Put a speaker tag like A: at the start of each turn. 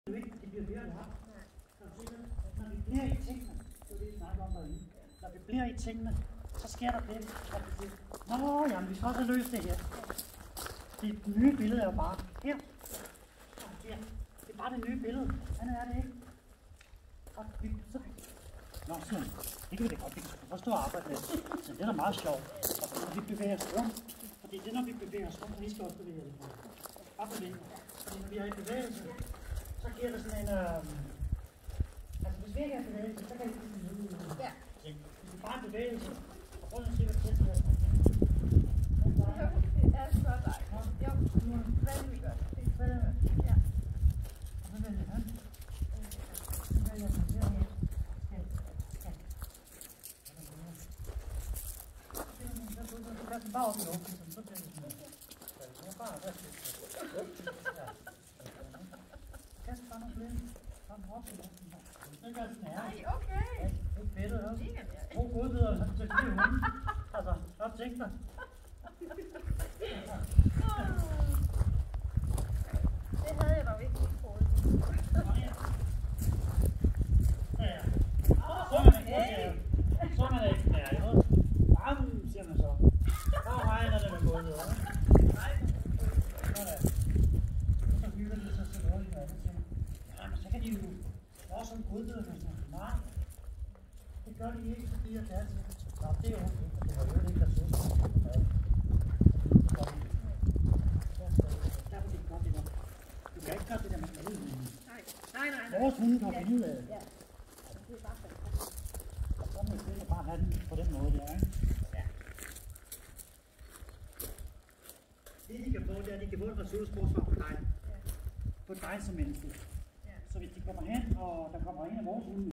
A: Det bliver mere og når vi bliver i tingene, det er det, vi snakker om derinde. Når vi bliver i tingene, så sker der det, at vi siger, nå, jamen, vi skal også have løst det her. Det nye billede er jo bare her. Her. Det er bare det nye billede. Andet er det ikke. Og vi så... Nå, sådan. Det kan vi da godt. Vi kan forstå at arbejde med. Så det er da meget sjovt. Og når vi bevæger os rundt, fordi det er, når vi bevæger os rundt, så vi skal også bevæge os rundt. Bare bevæge os. Fordi når vi er i bevægelse, så giver det sådan en... Altså hvis vi ikke er i bevægelse, så kan det ikke blive ud. Ja. Hvis vi bare er i bevægelse, og prøv at se, hvad det er.
B: Det er så dejligt. Jo, vældig godt. Ja.
A: Og så vælger han. Så vælger han her. Så kan den bare op i luften, så bliver det sådan. Så er bare rigtig. Kast bare nogle flere. Kom op i luften. Det gør sådan her.
B: Nej, okay.
A: Det er fedt, også. God godbidder, så det bliver hunden. Altså, godt tænkt dig.
B: Det havde jeg dog ikke lige troet.
A: Ja. Så er man ikke, så er man ikke nærmere. Bam, siger man så. Så regner det med gulvet. Sådan. Så hygger de sig så noget i vandet til. Jamen, så kan de jo få sådan en godbidder, hvis man er meget. Det gør de ikke, fordi at det er til. Nå, det er okay, for det var jo ikke ressourcer. Derfor er det godt, det der. Du kan ikke gøre det der med alle hunde.
B: Nej.
A: Vores hunde kan finde ud af det.
B: Ja. Det er bare fantastisk.
A: Så må vi bare have den på den måde der, ikke?
B: Ja.
A: Det de kan få, det er, at de kan få et ressourceforsvar på dig. På dig som menneske. Så hvis de kommer hen, og der kommer en af vores hunde,